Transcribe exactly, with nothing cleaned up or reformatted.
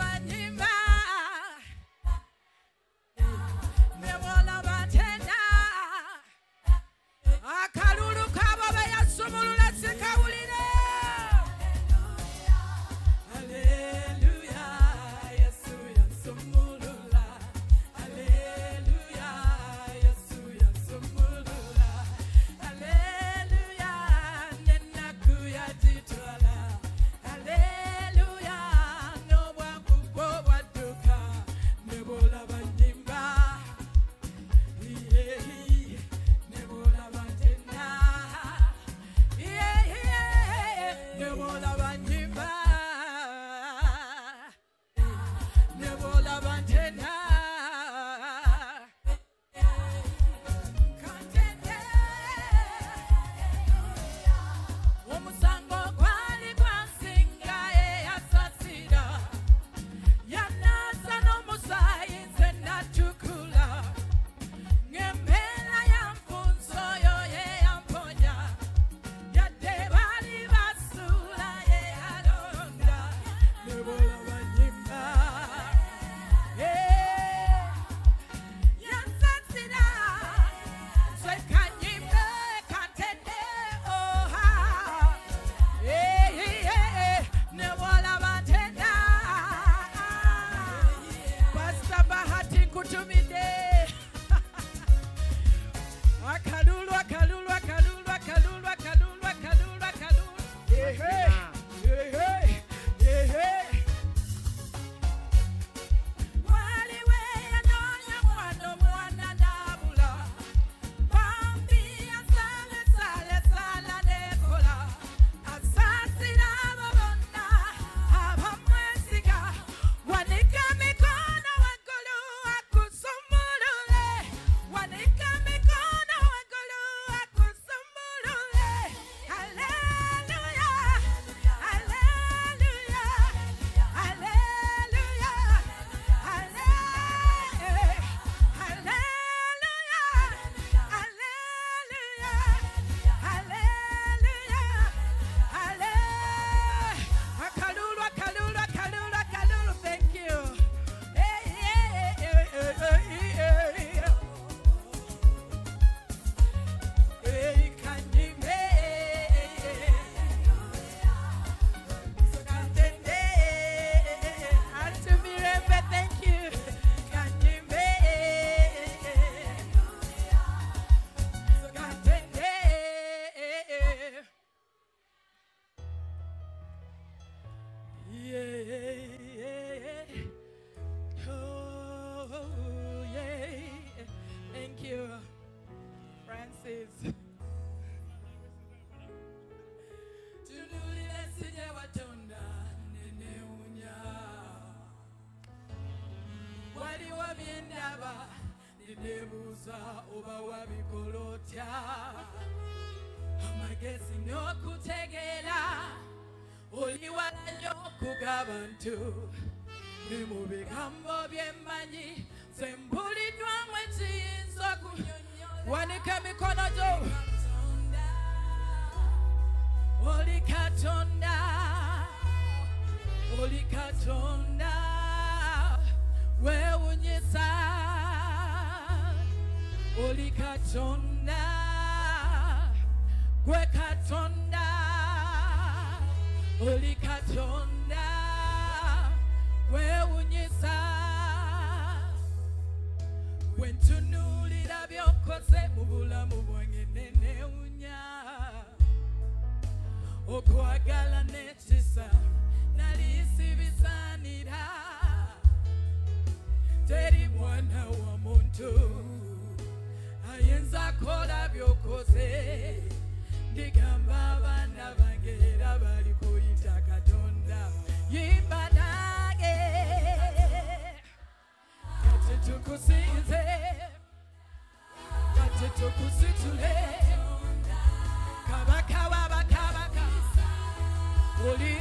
Nabbosa oba wabikolotya amagezi n'okutegeera oli wala nnyo okugabantu ne mu bigambo by'emmanyi sembuliddwamu ekiyinza okunyonnyola wanika emikono gyo oli Katonda oli Katonda weewunyisa oli Katonda gwe Katonda oli Katonda weewunyisa bwe ntunuulira by'okoze mu bulamu bwange neneewunya okwagala n'ekisa nali sibisaanira teri mwana wa muntu ayinza kola by'okoze ndigamba abaana bange era bali kuyita Katonda yimba nange kati tukusinze kati tukusitule kabaka w'abakabaka oli